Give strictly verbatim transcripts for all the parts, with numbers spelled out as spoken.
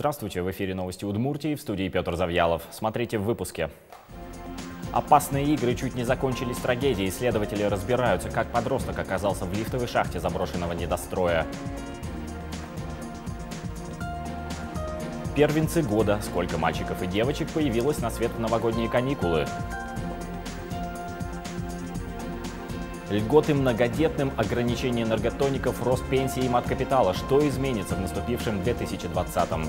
Здравствуйте, в эфире новости Удмуртии, в студии Петр Завьялов. Смотрите в выпуске. Опасные игры чуть не закончились трагедией. Следователи разбираются, как подросток оказался в лифтовой шахте заброшенного недостроя. Первенцы года. Сколько мальчиков и девочек появилось на свет в новогодние каникулы. Льготы многодетным, ограничение энерготоников, рост пенсии и мат-капитала. Что изменится в наступившем две тысячи двадцатом?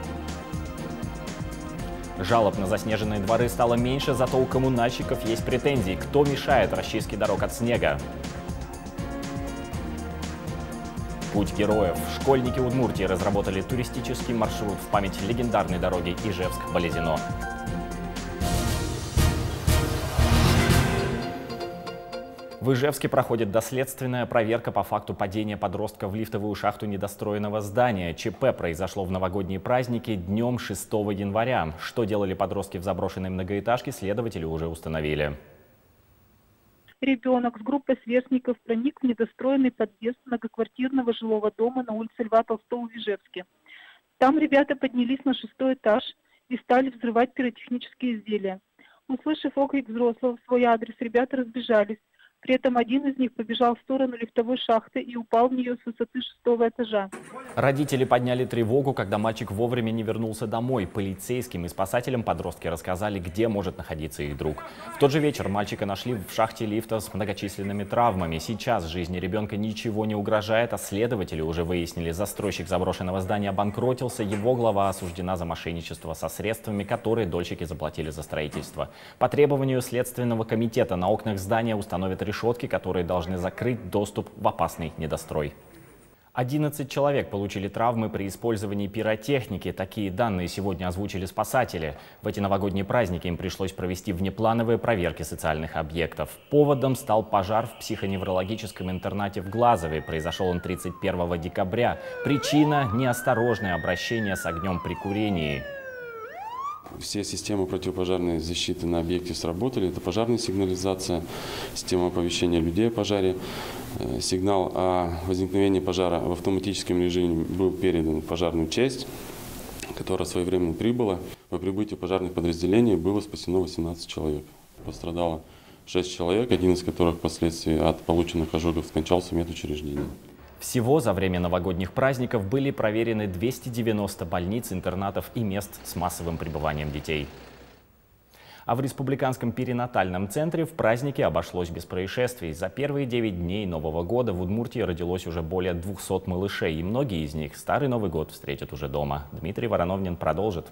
Жалоб на заснеженные дворы стало меньше, зато у коммунальщиков есть претензии. Кто мешает расчистке дорог от снега? Путь героев. Школьники Удмуртии разработали туристический маршрут в память легендарной дороги Ижевск-Болезино. В Ижевске проходит доследственная проверка по факту падения подростка в лифтовую шахту недостроенного здания. ЧП произошло в новогодние праздники днем шестого января. Что делали подростки в заброшенной многоэтажке, следователи уже установили. Ребенок с группой сверстников проник в недостроенный подъезд многоквартирного жилого дома на улице Льва Толстого в Ижевске. Там ребята поднялись на шестой этаж и стали взрывать пиротехнические изделия. Услышав окрик взрослого в свой адрес, ребята разбежались. При этом один из них побежал в сторону лифтовой шахты и упал в нее с высоты шестого этажа. Родители подняли тревогу, когда мальчик вовремя не вернулся домой. Полицейским и спасателям подростки рассказали, где может находиться их друг. В тот же вечер мальчика нашли в шахте лифта с многочисленными травмами. Сейчас жизни ребенка ничего не угрожает, а следователи уже выяснили, застройщик заброшенного здания обанкротился. Его глава осуждена за мошенничество со средствами, которые дольщики заплатили за строительство. По требованию Следственного комитета на окнах здания установят решетки, которые должны закрыть доступ в опасный недострой. одиннадцать человек получили травмы при использовании пиротехники. Такие данные сегодня озвучили спасатели. В эти новогодние праздники им пришлось провести внеплановые проверки социальных объектов. Поводом стал пожар в психоневрологическом интернате в Глазове. Произошел он тридцать первого декабря. Причина – неосторожное обращение с огнем при курении. Все системы противопожарной защиты на объекте сработали. Это пожарная сигнализация, система оповещения людей о пожаре. Сигнал о возникновении пожара в автоматическом режиме был передан в пожарную часть, которая своевременно прибыла. По прибытию пожарных подразделений было спасено восемнадцать человек. Пострадало шесть человек, один из которых впоследствии от полученных ожогов скончался в медучреждении. Всего за время новогодних праздников были проверены двести девяносто больниц, интернатов и мест с массовым пребыванием детей. А в Республиканском перинатальном центре в празднике обошлось без происшествий. За первые девять дней Нового года в Удмуртии родилось уже более двухсот малышей, и многие из них Старый Новый год встретят уже дома. Дмитрий Вороновнин продолжит.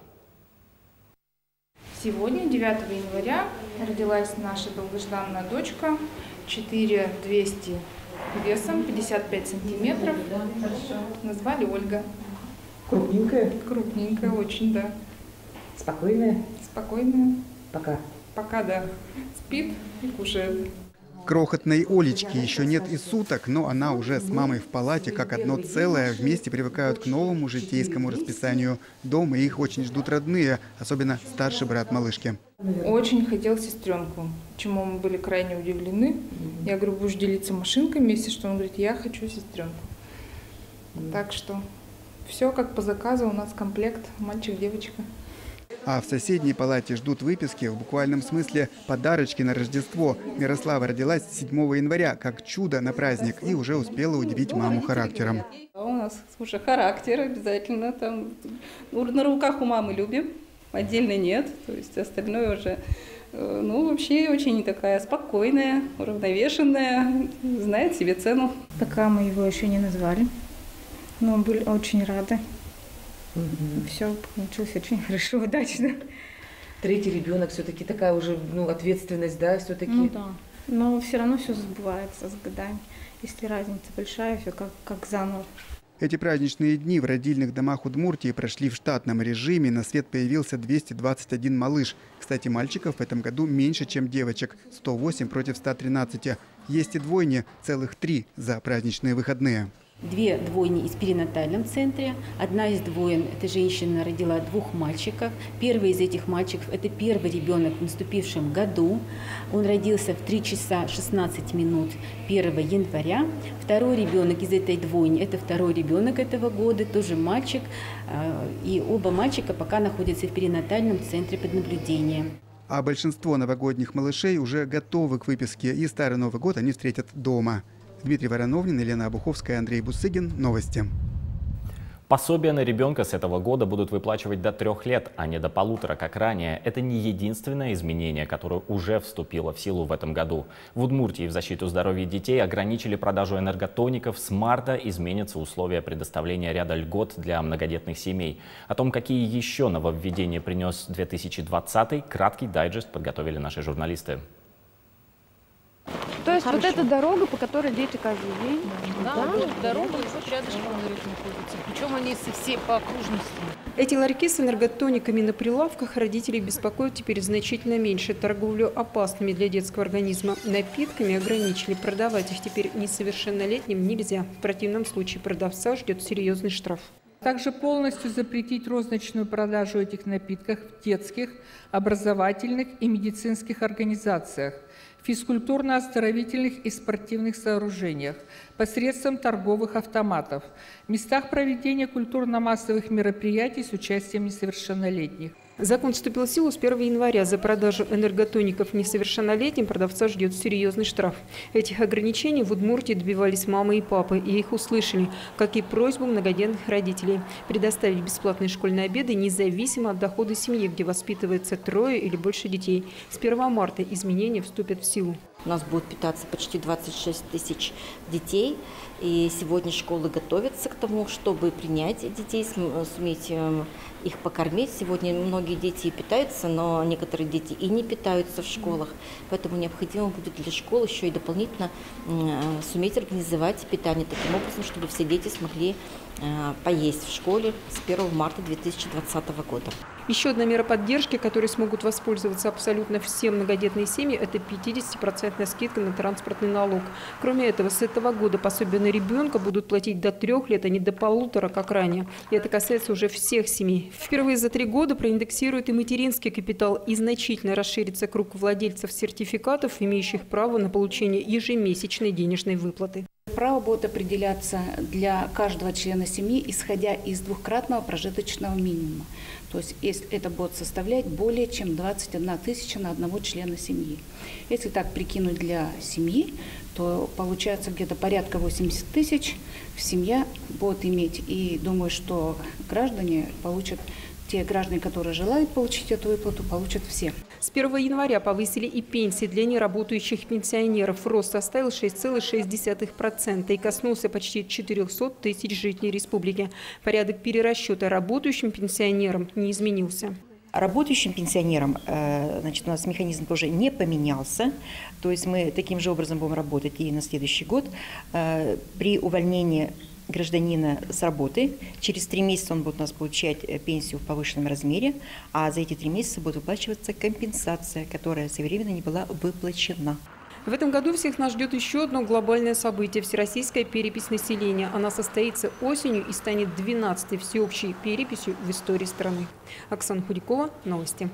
Сегодня, девятого января, родилась наша долгожданная дочка, четыре тысячи двести весом, пятьдесят пять сантиметров. Назвали Ольга. Крупненькая? Крупненькая, очень, да. Спокойная? Спокойная. Пока? Пока, да. Спит и кушает. Крохотной Олечки еще нет и суток, но она уже с мамой в палате как одно целое. Вместе привыкают к новому житейскому расписанию. Дома их очень ждут родные, особенно старший брат малышки. Очень хотел сестренку, чему мы были крайне удивлены. Я говорю, будешь делиться машинками вместе, что он говорит, я хочу сестренку. Так что все как по заказу, у нас комплект мальчик-девочка. А в соседней палате ждут выписки, в буквальном смысле подарочки на Рождество. Мирослава родилась седьмого января, как чудо на праздник, и уже успела удивить маму характером. У нас, слушай, характер обязательно. Там, на руках у мамы любим, отдельно нет. То есть остальное уже, ну, вообще очень такая спокойная, уравновешенная, знает себе цену. Пока мы его еще не назвали, но были очень рады. Угу. Все получилось очень хорошо, удачно. Третий ребенок, все-таки такая уже, ну, ответственность, да, все-таки. Ну да, но все равно все забывается с годами. Если разница большая, все как, как заново. Эти праздничные дни в родильных домах Удмуртии прошли в штатном режиме. На свет появился двести двадцать один малыш. Кстати, мальчиков в этом году меньше, чем девочек. сто восемь против ста тринадцати. Есть и двойни, целых три за праздничные выходные. Две двойни из перинатальном центре. Одна из двоин, эта женщина родила двух мальчиков. Первый из этих мальчиков – это первый ребенок в наступившем году. Он родился в три часа шестнадцать минут первого января. Второй ребенок из этой двойни – это второй ребенок этого года, тоже мальчик. И оба мальчика пока находятся в перинатальном центре под наблюдением. А большинство новогодних малышей уже готовы к выписке, и Старый Новый год они встретят дома. Дмитрий Вороновнин, Елена Обуховская, Андрей Бусыгин. Новости. Пособия на ребенка с этого года будут выплачивать до трех лет, а не до полутора, как ранее. Это не единственное изменение, которое уже вступило в силу в этом году. В Удмуртии в защиту здоровья детей ограничили продажу энерготоников. С марта изменятся условия предоставления ряда льгот для многодетных семей. О том, какие еще нововведения принес две тысячи двадцатый, краткий дайджест подготовили наши журналисты. То есть Хорошо. Вот эта дорога, по которой дети каждый день? Да, да, да, дорога вот рядышком находится. Причем они все по окружности. Эти ларьки с энерготониками на прилавках родителей беспокоят теперь значительно меньше. Торговлю опасными для детского организма напитками ограничили. Продавать их теперь несовершеннолетним нельзя. В противном случае продавца ждет серьезный штраф. Также полностью запретить розничную продажу этих напитков в детских, образовательных и медицинских организациях, физкультурно-оздоровительных и спортивных сооружениях, посредством торговых автоматов, местах проведения культурно-массовых мероприятий с участием несовершеннолетних. Закон вступил в силу с первого января. За продажу энерготоников несовершеннолетним продавца ждет серьезный штраф. Этих ограничений в Удмуртии добивались мамы и папы, и их услышали, как и просьбу многодетных родителей предоставить бесплатные школьные обеды независимо от дохода семьи, где воспитывается трое или больше детей. С первого марта изменения вступят в силу. У нас будет питаться почти двадцать шесть тысяч детей. И сегодня школы готовятся к тому, чтобы принять детей, суметь их покормить. Сегодня многие дети питаются, но некоторые дети и не питаются в школах. Поэтому необходимо будет для школ еще и дополнительно суметь организовать питание таким образом, чтобы все дети смогли поесть в школе с первого марта две тысячи двадцатого года. Еще одна мера поддержки, которой смогут воспользоваться абсолютно все многодетные семьи, это пятидесятипроцентная скидка на транспортный налог. Кроме этого, с этого года пособие на ребенка будут платить до трех лет, а не до полутора, как ранее. И это касается уже всех семей. Впервые за три года проиндексируют и материнский капитал, и значительно расширится круг владельцев сертификатов, имеющих право на получение ежемесячной денежной выплаты. Право будет определяться для каждого члена семьи, исходя из двухкратного прожиточного минимума. То есть если это будет составлять более чем двадцать одна тысяча на одного члена семьи. Если так прикинуть для семьи, то получается где-то порядка восемьдесят тысяч семья будет иметь. И думаю, что граждане получат, те граждане, которые желают получить эту выплату, получат все. С первого января повысили и пенсии для неработающих пенсионеров. Рост составил шесть целых шесть десятых процента и коснулся почти четырёхсот тысяч жителей республики. Порядок перерасчета работающим пенсионерам не изменился. Работающим пенсионерам, значит, у нас механизм тоже не поменялся. То есть мы таким же образом будем работать и на следующий год. При увольнении гражданина с работы, через три месяца он будет у нас получать пенсию в повышенном размере, а за эти три месяца будет выплачиваться компенсация, которая своевременно не была выплачена. В этом году всех нас ждет еще одно глобальное событие – всероссийская перепись населения. Она состоится осенью и станет двенадцатой всеобщей переписью в истории страны. Оксана Худякова, новости.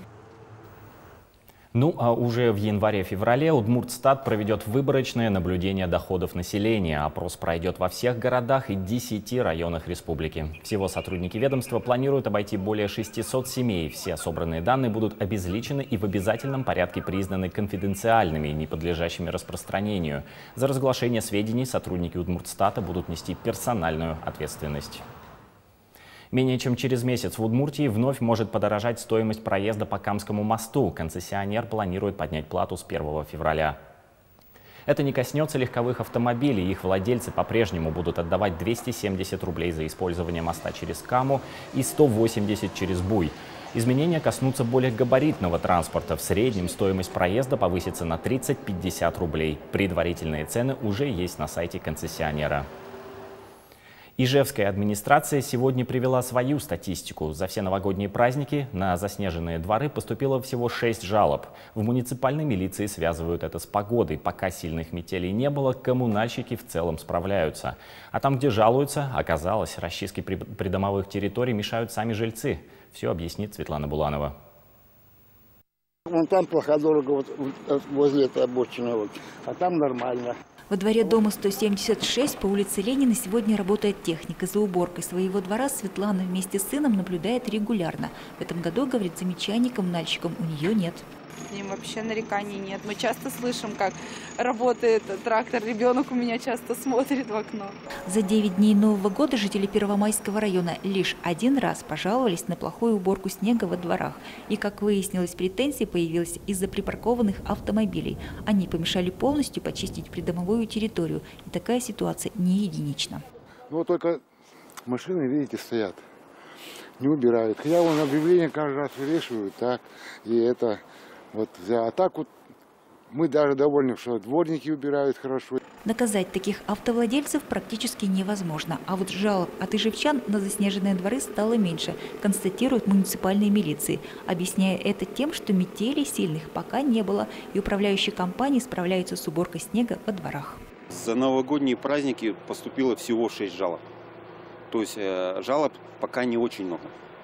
Ну а уже в январе-феврале Удмуртстат проведет выборочное наблюдение доходов населения. Опрос пройдет во всех городах и десяти районах республики. Всего сотрудники ведомства планируют обойти более шестисот семей. Все собранные данные будут обезличены и в обязательном порядке признаны конфиденциальными и не подлежащими распространению. За разглашение сведений сотрудники Удмуртстата будут нести персональную ответственность. Менее чем через месяц в Удмуртии вновь может подорожать стоимость проезда по Камскому мосту. Концессионер планирует поднять плату с первого февраля. Это не коснется легковых автомобилей. Их владельцы по-прежнему будут отдавать двести семьдесят рублей за использование моста через Каму и сто восемьдесят через Буй. Изменения коснутся более габаритного транспорта. В среднем стоимость проезда повысится на тридцать-пятьдесят рублей. Предварительные цены уже есть на сайте концессионера. Ижевская администрация сегодня привела свою статистику. За все новогодние праздники на заснеженные дворы поступило всего шесть жалоб. В муниципальной милиции связывают это с погодой. Пока сильных метелей не было, коммунальщики в целом справляются. А там, где жалуются, оказалось, расчистке придомовых территорий мешают сами жильцы. Все объяснит Светлана Буланова. Вон там плохо дорого, вот возле этой обочины, вот, а там нормально. Во дворе дома сто семьдесят шесть по улице Ленина сегодня работает техника. За уборкой своего двора Светлана вместе с сыном наблюдает регулярно. В этом году, говорит, замечаний коммунальщикам у нее нет. С ним вообще нареканий нет. Мы часто слышим, как работает трактор. Ребенок у меня часто смотрит в окно. За девять дней Нового года жители Первомайского района лишь один раз пожаловались на плохую уборку снега во дворах. И, как выяснилось, претензии появились из-за припаркованных автомобилей. Они помешали полностью почистить придомовую территорию. И такая ситуация не единична. Ну, только машины, видите, стоят, не убирают. Хотя вон объявление каждый раз вывешивают, так, и это... Вот, а так вот мы даже довольны, что дворники убирают хорошо. Наказать таких автовладельцев практически невозможно. А вот жалоб от ижевчан на заснеженные дворы стало меньше, констатируют муниципальные милиции, объясняя это тем, что метелей сильных пока не было, и управляющие компании справляются с уборкой снега во дворах. За новогодние праздники поступило всего шесть жалоб. То есть э, жалоб пока не очень много.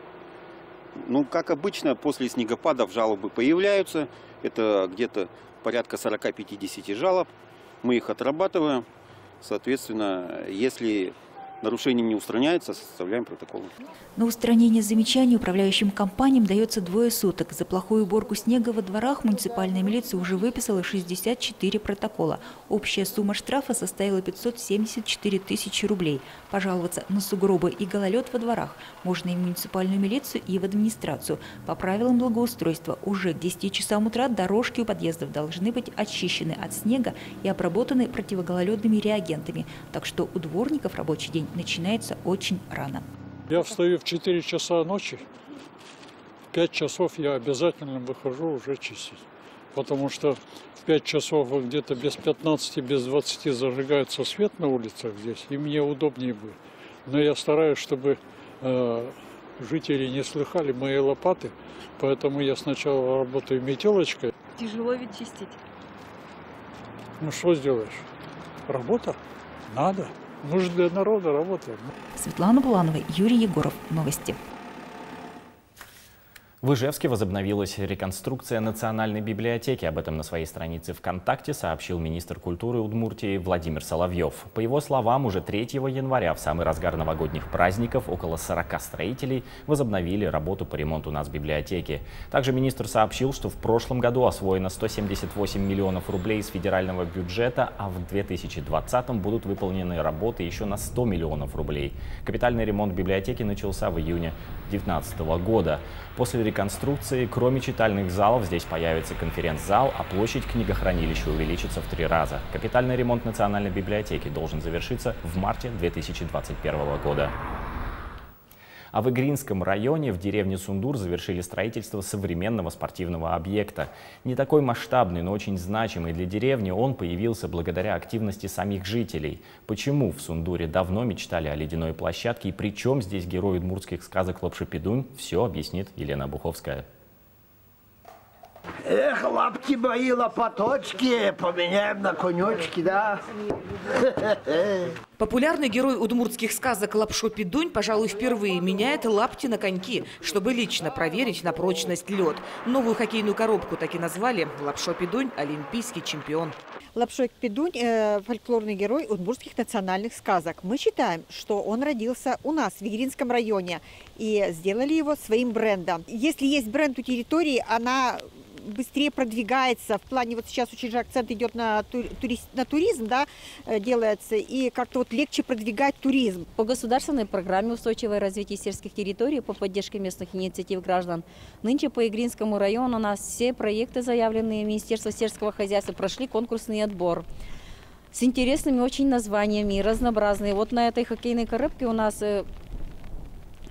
Ну, как обычно, после снегопадов жалобы появляются. Это где-то порядка сорока-пятидесяти жалоб. Мы их отрабатываем. Соответственно, если нарушение не устраняется, составляем протокол. На устранение замечаний управляющим компаниям дается двое суток. За плохую уборку снега во дворах муниципальная милиция уже выписала шестьдесят четыре протокола. Общая сумма штрафа составила пятьсот семьдесят четыре тысячи рублей. Пожаловаться на сугробы и гололед во дворах можно и в муниципальную милицию, и в администрацию. По правилам благоустройства уже к десяти часам утра дорожки у подъездов должны быть очищены от снега и обработаны противогололедными реагентами. Так что у дворников рабочий день начинается очень рано. Я встаю в четыре часа ночи, в пять часов я обязательно выхожу уже чистить. Потому что в пять часов где-то без пятнадцати, без двадцати зажигается свет на улицах здесь, и мне удобнее будет. Но я стараюсь, чтобы э, жители не слыхали мои лопаты, поэтому я сначала работаю метелочкой. Тяжело ведь чистить. Ну что сделаешь? Работа? Надо. Мы же для народа работаем. Светлана Буланова, Юрий Егоров. Новости. В Ижевске возобновилась реконструкция Национальной библиотеки. Об этом на своей странице ВКонтакте сообщил министр культуры Удмуртии Владимир Соловьев. По его словам, уже третьего января, в самый разгар новогодних праздников, около сорока строителей возобновили работу по ремонту нацбиблиотеки. Также министр сообщил, что в прошлом году освоено сто семьдесят восемь миллионов рублей из федерального бюджета, а в две тысячи двадцатом будут выполнены работы еще на сто миллионов рублей. Капитальный ремонт библиотеки начался в июне две тысячи девятнадцатого года. После реконструкции, кроме читальных залов, здесь появится конференц-зал, а площадь книгохранилища увеличится в три раза. Капитальный ремонт Национальной библиотеки должен завершиться в марте две тысячи двадцать первого года. А в Игринском районе в деревне Сундур завершили строительство современного спортивного объекта. Не такой масштабный, но очень значимый для деревни, он появился благодаря активности самих жителей. Почему в Сундуре давно мечтали о ледяной площадке и при чем здесь герой удмуртских сказок Лапшопедунь, все объяснит Елена Буховская. Эх, лапки мои, лопаточки, поменяем на конечки, да? Популярный герой удмуртских сказок Лапшопедунь, пожалуй, впервые меняет лапти на коньки, чтобы лично проверить на прочность лед. Новую хоккейную коробку так и назвали «Лапшопедунь – олимпийский чемпион». Лапшопедунь э, – фольклорный герой удмуртских национальных сказок. Мы считаем, что он родился у нас в Игринском районе и сделали его своим брендом. Если есть бренд у территории, она быстрее продвигается. В плане, вот сейчас очень же акцент идет на, тури, на туризм, да, делается, и как-то вот легче продвигать туризм. По государственной программе устойчивое развитие сельских территорий по поддержке местных инициатив граждан. Нынче по Игринскому району у нас все проекты, заявленные Министерством сельского хозяйства, прошли конкурсный отбор. С интересными очень названиями, разнообразные. Вот на этой хоккейной коробке у нас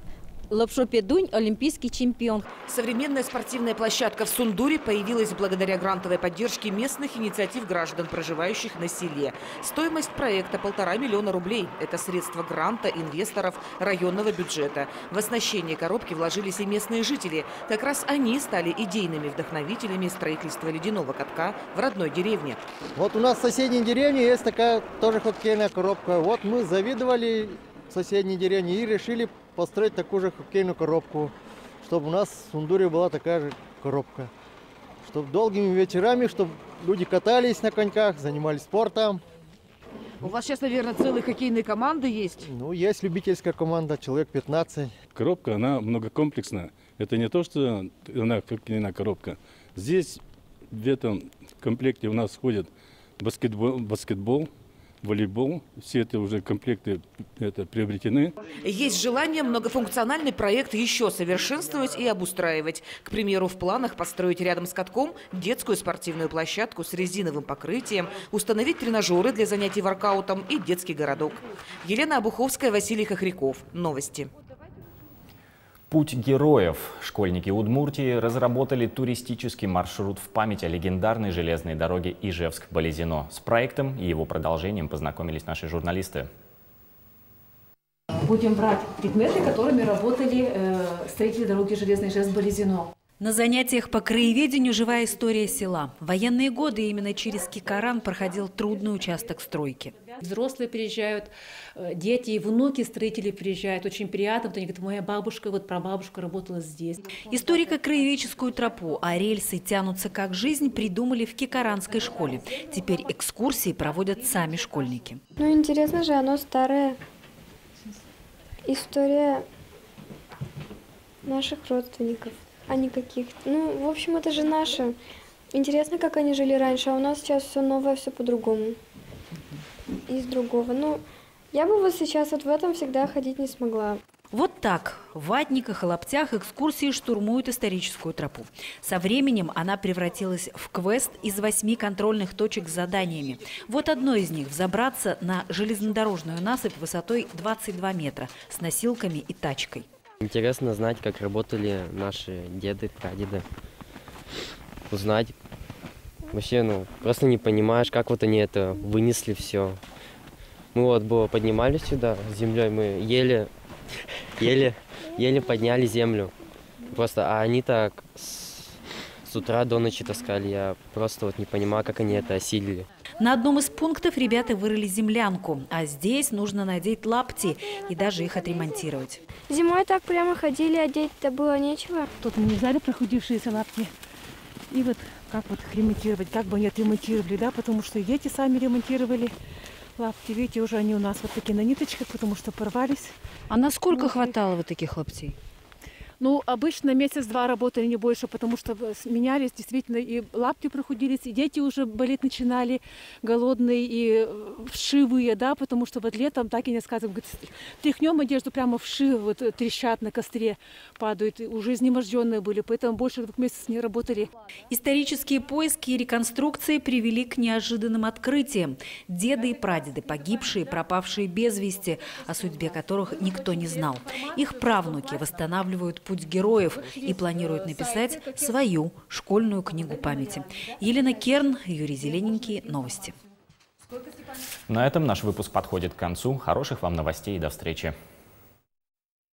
Лапшопедунь – олимпийский чемпион. Современная спортивная площадка в Сундуре появилась благодаря грантовой поддержке местных инициатив граждан, проживающих на селе. Стоимость проекта – полтора миллиона рублей. Это средства гранта инвесторов районного бюджета. В оснащение коробки вложились и местные жители. Как раз они стали идейными вдохновителями строительства ледяного катка в родной деревне. Вот у нас в соседней деревне есть такая тоже хоккейная коробка. Вот мы завидовали соседней деревне и решили построить такую же хоккейную коробку, чтобы у нас в Сундуре была такая же коробка. Чтобы долгими вечерами, чтобы люди катались на коньках, занимались спортом. У вас сейчас, наверное, целые хоккейные команды есть? Ну, есть любительская команда, человек пятнадцать. Коробка, она многокомплексная. Это не то, что она хоккейная коробка. Здесь в этом комплекте у нас входит баскетбол, баскетбол волейбол. Все это уже комплекты это приобретены. Есть желание многофункциональный проект еще совершенствовать и обустраивать. К примеру, в планах построить рядом с катком детскую спортивную площадку с резиновым покрытием, установить тренажеры для занятий воркаутом и детский городок. Елена Обуховская, Василий Хохряков. Новости. Путь героев. Школьники Удмуртии разработали туристический маршрут в память о легендарной железной дороге Ижевск-Болезино. С проектом и его продолжением познакомились наши журналисты. Будем брать предметы, которыми работали э, строители дороги железной Ижевск-Болезино. На занятиях по краеведению живая история села. В военные годы именно через Кикаран проходил трудный участок стройки. Взрослые приезжают, дети и внуки строителей приезжают. Очень приятно, потому что моя бабушка, вот прабабушка работала здесь. Историко-краеведческую тропу, а рельсы тянутся как жизнь, придумали в Кикаранской школе. Теперь экскурсии проводят сами школьники. Ну интересно же, оно старое. История наших родственников. А не каких-то. Ну, в общем, это же наше. Интересно, как они жили раньше, а у нас сейчас все новое, все по-другому. Из другого. Ну, я бы вот сейчас вот в этом всегда ходить не смогла. Вот так в ватниках и лаптях экскурсии штурмуют историческую тропу. Со временем она превратилась в квест из восьми контрольных точек с заданиями. Вот одно из них – взобраться на железнодорожную насыпь высотой двадцать два метра с носилками и тачкой. Интересно знать, как работали наши деды, прадеды. Узнать. Вообще, ну, просто не понимаешь, как вот они это вынесли все. Мы вот было поднимались сюда с землей, мы еле, еле, еле подняли землю. Просто, а они так с, с утра до ночи таскали. Я просто вот не понимаю, как они это осилили. На одном из пунктов ребята вырыли землянку, а здесь нужно надеть лапти и даже их отремонтировать. Зимой так прямо ходили, одеть-то было нечего. Тут мы взяли проходившиеся лапти и вот как вот их ремонтировать, как бы они отремонтировали, да, потому что и дети сами ремонтировали лапти. Видите, уже они у нас вот такие на ниточках, потому что порвались. А насколько хватало вот таких лаптей? Ну, обычно месяц-два работали, не больше, потому что менялись действительно, и лапти проходились, и дети уже болеть начинали, голодные и вшивые, да, потому что вот летом так и не сказывают, тряхнем одежду, прямо вши вот трещат на костре, падают, уже изнеможденные были, поэтому больше двух месяцев не работали. Исторические поиски и реконструкции привели к неожиданным открытиям. Деды и прадеды, погибшие, пропавшие без вести, о судьбе которых никто не знал. Их правнуки восстанавливают путь героев и планируют написать свою школьную книгу памяти. Елена Керн, Юрий Зелененький. Новости. На этом наш выпуск подходит к концу. Хороших вам новостей и до встречи.